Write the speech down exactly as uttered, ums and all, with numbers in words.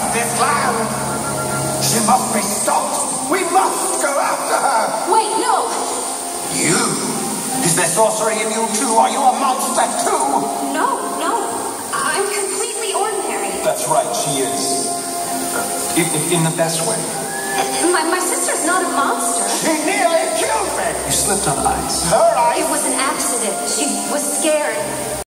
this land. She must be stopped. We must go after her. Wait, no. You? Is there sorcery in you too? Are you a monster too? No, no. I'm completely ordinary. That's right, she is. Uh, in, in the best way. My, my sister's not a monster. She nearly killed me. You slipped on ice. Her ice? It was an accident. She was scared.